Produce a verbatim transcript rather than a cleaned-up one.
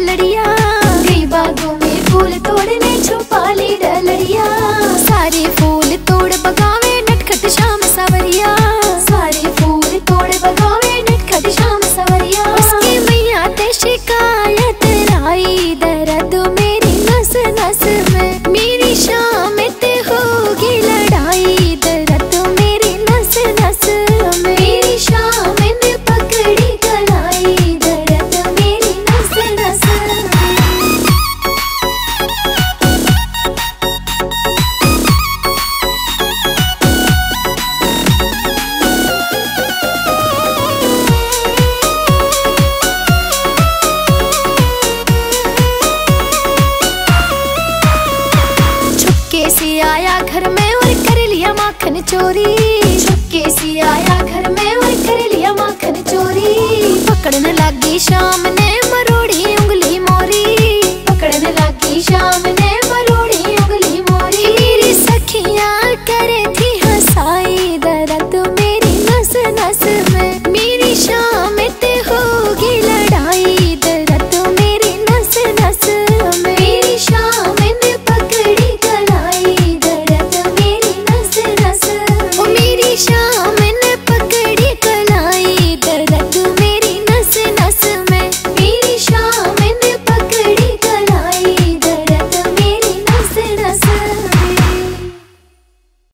डलड़िया, गई बागों में फूल तोड़ने छुपा ली डलड़िया। सारे फूल तोड़ बगावे नटखट शाम सवरिया, सारे फूल तोड़ बगावे नटखट शाम सवरिया। उसकी मैया ते शिकायत लाई, दर्द मेरी नस नस में, मेरी शाम ते होगी लड़ाई, दर्द मेरी नस नस में, मेरी शाम ने पकड़ी कलाई, दर्द मेरी नस नस में। छुपके से आया घर में और कर लिया माखन चोरी, छुपके से आया घर में और कर लिया माखन चोरी। पकड़ने लगी शाम ने